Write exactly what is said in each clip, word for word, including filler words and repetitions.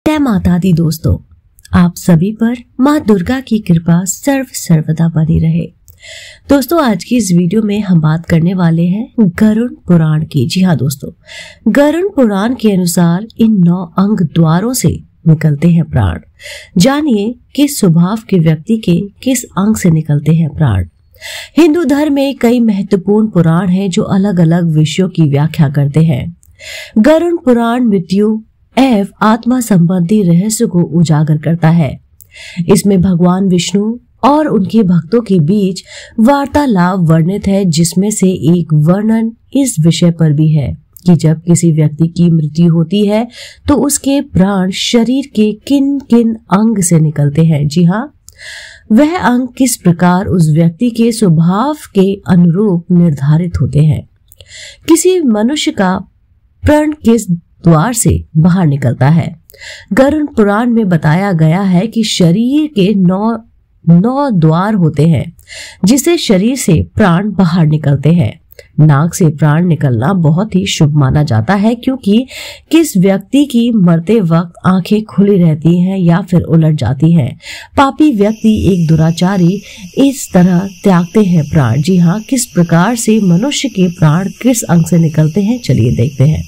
जय माता दी दोस्तों, आप सभी पर माँ दुर्गा की कृपा सर्व सर्वदा बनी रहे। दोस्तों, आज की इस वीडियो में हम बात करने वाले हैं गरुड़ पुराण की। जी हाँ दोस्तों, गरुड़ पुराण के अनुसार इन नौ अंग द्वारों से निकलते हैं प्राण। जानिए किस स्वभाव के व्यक्ति के किस अंग से निकलते हैं प्राण। हिंदू धर्म में कई महत्वपूर्ण पुराण हैं जो अलग अलग विषयों की व्याख्या करते हैं। गरुड़ पुराण मृत्यु एवं आत्मा संबंधी रहस्य को उजागर करता है। इसमें भगवान विष्णु और उनके भक्तों के बीच वार्तालाप वर्णित है, जिसमें से एक वर्णन इस विषय पर भी है कि जब किसी व्यक्ति की मृत्यु होती है तो उसके प्राण शरीर के किन किन अंग से निकलते हैं। जी हाँ, वह अंग किस प्रकार उस व्यक्ति के स्वभाव के अनुरूप निर्धारित होते हैं। किसी मनुष्य का प्राण किस द्वार से बाहर निकलता है। गरुड़ पुराण में बताया गया है कि शरीर के नौ नौ द्वार होते हैं जिसे शरीर से प्राण बाहर निकलते हैं। नाक से प्राण निकलना बहुत ही शुभ माना जाता है, क्योंकि किस व्यक्ति की मरते वक्त आंखें खुली रहती हैं या फिर उलट जाती हैं। पापी व्यक्ति एक दुराचारी इस तरह त्यागते हैं प्राण। जी हाँ, किस प्रकार से मनुष्य के प्राण किस अंग से निकलते हैं, चलिए देखते हैं।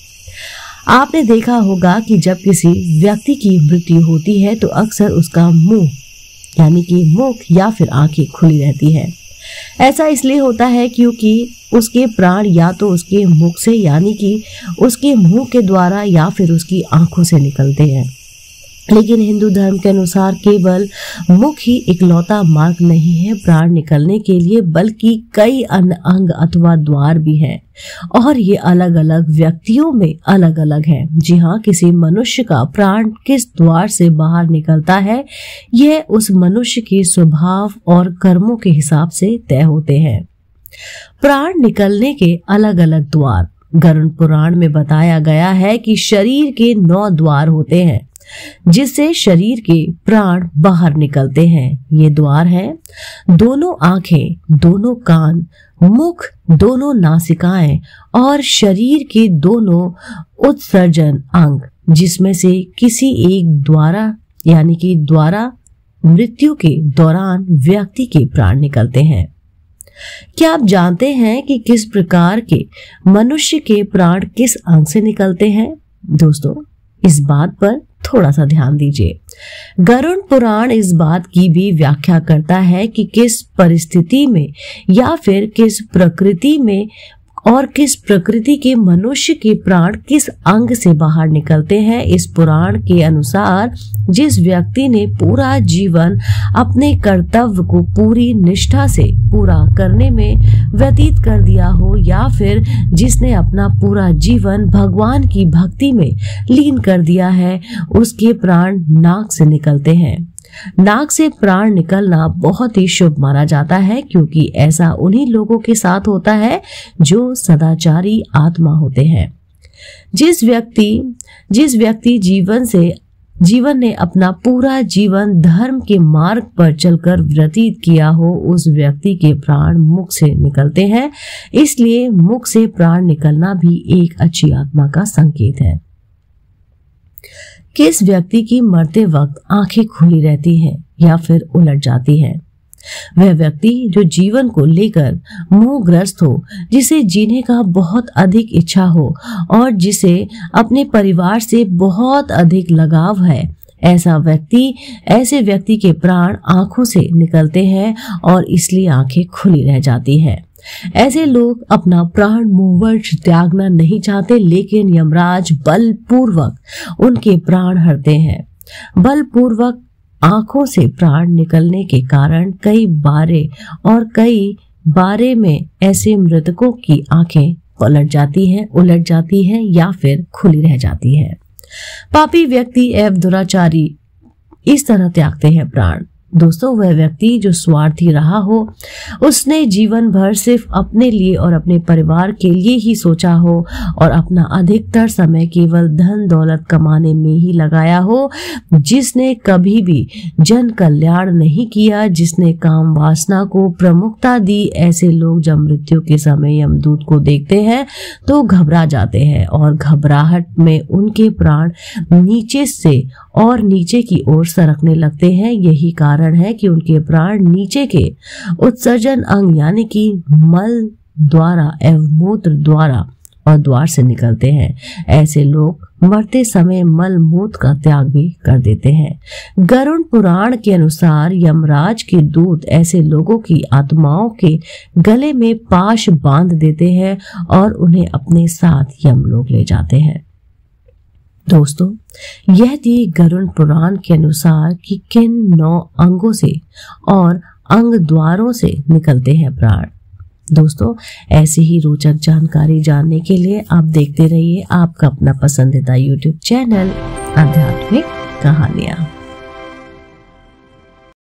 आपने देखा होगा कि जब किसी व्यक्ति की मृत्यु होती है तो अक्सर उसका मुंह यानी कि मुख या फिर आंखें खुली रहती है। ऐसा इसलिए होता है क्योंकि उसके प्राण या तो उसके मुख से यानी कि उसके मुंह के द्वारा या फिर उसकी आंखों से निकलते हैं। लेकिन हिंदू धर्म के अनुसार केवल मुख ही इकलौता मार्ग नहीं है प्राण निकलने के लिए, बल्कि कई अन्य अंग अथवा द्वार भी हैं और ये अलग अलग व्यक्तियों में अलग अलग हैं। जी हाँ, किसी मनुष्य का प्राण किस द्वार से बाहर निकलता है, यह उस मनुष्य के स्वभाव और कर्मों के हिसाब से तय होते हैं। प्राण निकलने के अलग अलग द्वार गरुड़ पुराण में बताया गया है कि शरीर के नौ द्वार होते हैं जिससे शरीर के प्राण बाहर निकलते हैं। ये द्वार हैं दोनों आंखें, दोनों कान, मुख, दोनों नासिकाएं और शरीर के दोनों उत्सर्जन अंग, जिसमें से किसी एक द्वारा यानी कि द्वारा मृत्यु के दौरान व्यक्ति के प्राण निकलते हैं। क्या आप जानते हैं कि किस प्रकार के मनुष्य के प्राण किस अंग से निकलते हैं? दोस्तों, इस बात पर थोड़ा सा ध्यान दीजिए। गरुड़ पुराण इस बात की भी व्याख्या करता है कि किस परिस्थिति में या फिर किस प्रकृति में और किस प्रकृति के मनुष्य के प्राण किस अंग से बाहर निकलते हैं। इस पुराण के अनुसार जिस व्यक्ति ने पूरा जीवन अपने कर्तव्य को पूरी निष्ठा से पूरा करने में व्यतीत कर दिया हो या फिर जिसने अपना पूरा जीवन भगवान की भक्ति में लीन कर दिया है, उसके प्राण नाक से निकलते हैं। नाक से प्राण निकलना बहुत ही शुभ माना जाता है, क्योंकि ऐसा उन्हीं लोगों के साथ होता है जो सदाचारी आत्मा होते हैं। जिस व्यक्ति जिस व्यक्ति जीवन से जीवन ने अपना पूरा जीवन धर्म के मार्ग पर चलकर व्यतीत किया हो, उस व्यक्ति के प्राण मुख से निकलते हैं। इसलिए मुख से प्राण निकलना भी एक अच्छी आत्मा का संकेत है। किस व्यक्ति की मरते वक्त आंखें खुली रहती हैं या फिर उलट जाती हैं? वह व्यक्ति जो जीवन को लेकर मोहग्रस्त हो, जिसे जीने का बहुत अधिक इच्छा हो और जिसे अपने परिवार से बहुत अधिक लगाव है, ऐसा व्यक्ति ऐसे व्यक्ति के प्राण आंखों से निकलते हैं और इसलिए आंखें खुली रह जाती हैं। ऐसे लोग अपना प्राण मुंहवश त्यागना नहीं चाहते, लेकिन यमराज बलपूर्वक उनके प्राण हरते हैं। बलपूर्वक आंखों से प्राण निकलने के कारण कई बारे और कई बारे में ऐसे मृतकों की आंखें पलट जाती हैं, उलट जाती हैं या फिर खुली रह जाती हैं। पापी व्यक्ति एवं दुराचारी इस तरह त्यागते हैं प्राण। दोस्तों वह व्यक्ति जो स्वार्थी रहा हो, उसने जीवन भर सिर्फ अपने लिए और अपने परिवार के लिए ही सोचा हो और अपना अधिकतर समय केवल धन दौलत कमाने में ही लगाया हो, जिसने कभी भी जन कल्याण नहीं किया, जिसने काम वासना को प्रमुखता दी, ऐसे लोग जब मृत्यु के समय यमदूत को देखते हैं तो घबरा जाते हैं और घबराहट में उनके प्राण नीचे से और नीचे की ओर सरकने लगते हैं। यही कारण है कि उनके प्राण नीचे के उत्सर्जन अंग यानी कि मल द्वारा एवं मूत्र द्वारा और द्वार से निकलते हैं। ऐसे लोग मरते समय मल मूत्र का त्याग भी कर देते हैं। गरुड़ पुराण के अनुसार यमराज के दूत ऐसे लोगों की आत्माओं के गले में पाश बांध देते हैं और उन्हें अपने साथ यमलोक ले जाते हैं। दोस्तों यह थी गरुड़ पुराण के अनुसार कि किन नौ अंगों से और अंग द्वारों से निकलते हैं प्राण। दोस्तों ऐसी ही रोचक जानकारी जानने के लिए आप देखते रहिए आपका अपना पसंदीदा यूट्यूब चैनल आध्यात्मिक कहानियां।